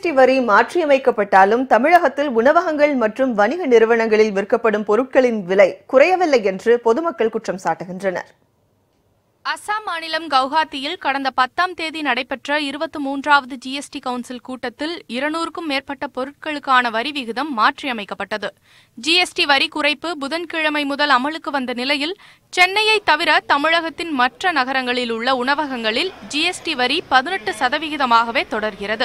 GST வரி மாற்றியமைக்கப்பட்டாலும் தமிழகத்தில் உணவகங்கள் மற்றும் வணிக நிறுவனங்களில் விற்கப்படும் பொருட்களின் விலை குறையவில்லை என்று பொதுமக்கள் குற்றம் சாட்டுகின்றனர். அசாம் மாநிலம் கவுஹாத்தியில் கடந்த 10ஆம் தேதி நடைபெற்ற 23வது ஜிஎஸ்டி கவுன்சில் கூட்டத்தில் 200க்கும் மேற்பட்ட பொருட்களுக்கான வரி விகிதம் மாற்றியமைக்கப்பட்டது. ஜிஎஸ்டி வரி குறைப்பு புதன்கிழமை முதல் அமலுக்கு வந்த நிலையில் சென்னையை தவிர தமிழகத்தின் மற்ற நகரங்களில் உள்ள உணவகங்களில் ஜிஎஸ்டி வரி 18% தொடர்கிறது.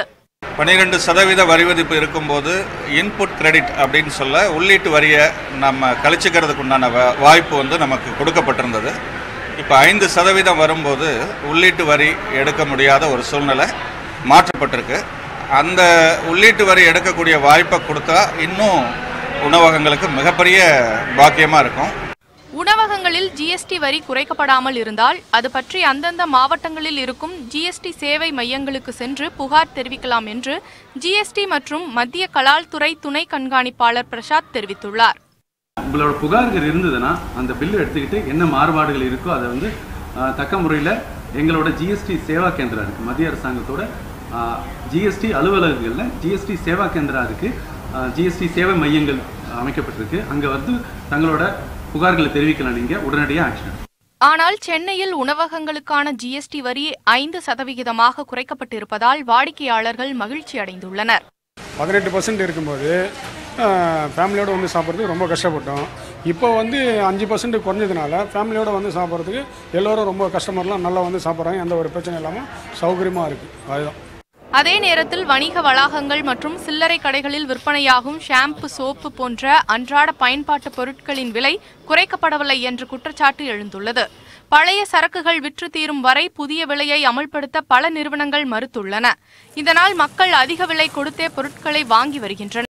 12% வரி விதிப்பு இருக்கும்போது இன்புட் கிரெடிட் அப்படின்னு சொல்ல உள்ளீட்டு வரியை நம்ம கழிச்சுக்கிறதுக்கு உண்டான வாய்ப்பு நமக்கு கொடுக்கப்பட்டிருந்தது. இப்போ 5% வரும்போது உள்ளீட்டு வரி எடுக்க முடியாத ஒரு சூழ்நிலை மாற்றப்பட்டிருக்கு. அந்த உள்ளீட்டு வரி எடுக்கக்கூடிய வாய்ப்பை கொடுத்தா இன்னும் உணவகங்களுக்கு மிகப்பெரிய பாக்கியமாக இருக்கும். உணவகங்களில் ஜிஎஸ்டி வரி குறைக்கப்படாமல் இருந்தால் அது பற்றி அந்தந்த மாவட்டங்களில் இருக்கும் ஜிஎஸ்டி சேவை மையங்களுக்கு சென்று புகார் தெரிவிக்கலாம் என்று ஜிஎஸ்டி மற்றும் மத்திய கலால் துறை துணை கண்காணிப்பாளர் பிரசாத் தெரிவித்துள்ளார். உங்களோட புகார்கள் இருந்ததுன்னா அந்த பில்லு எடுத்துக்கிட்டு என்ன மாறுபாடுகள் இருக்கோ அதை தக்க முறையில் எங்களோட ஜிஎஸ்டி சேவா கேந்திரா இருக்குது. மத்திய அரசாங்கத்தோட ஜிஎஸ்டி அலுவலகங்களில் ஜிஎஸ்டி சேவா கேந்திரா இருக்குது. ஜிஎஸ்டி சேவை மையங்கள் அமைக்கப்பட்டிருக்கு. அங்கே தங்களோட புகார்களை தெரிவிக்கலாம். நீங்கள் உடனடியாக ஆக்ஷன். ஆனால் சென்னையில் உணவகங்களுக்கான ஜிஎஸ்டி வரி 5% குறைக்கப்பட்டிருப்பதால் வாடிக்கையாளர்கள் மகிழ்ச்சி அடைந்துள்ளனர். 18% இருக்கும்போது ஃபேமிலியோடு சாப்பிட்றதுக்கு ரொம்ப கஷ்டப்பட்டோம். இப்போ 5% குறைஞ்சதுனால ஃபேமிலியோடு சாப்பிட்றதுக்கு எல்லோரும் ரொம்ப கஸ்டமர்லாம் நல்லா சாப்பிட்றாங்க. எந்த ஒரு பிரச்சனை இல்லாமல் சௌகரியமாக இருக்குது. அதுதான். அதே நேரத்தில் வணிக வளாகங்கள் மற்றும் சில்லறை கடைகளில் விற்பனையாகும் ஷாம்பு, சோப்பு போன்ற அன்றாட பயன்பாட்டு பொருட்களின் விலை குறைக்கப்படவில்லை என்று குற்றச்சாட்டு எழுந்துள்ளது. பழைய சரக்குகள் விற்று தீரும் வரை புதிய விலையை அமல்படுத்த பல நிறுவனங்கள் மறுத்துள்ளன. இதனால் மக்கள் அதிக விலை கொடுத்தே பொருட்களை வாங்கி வருகின்றனர்.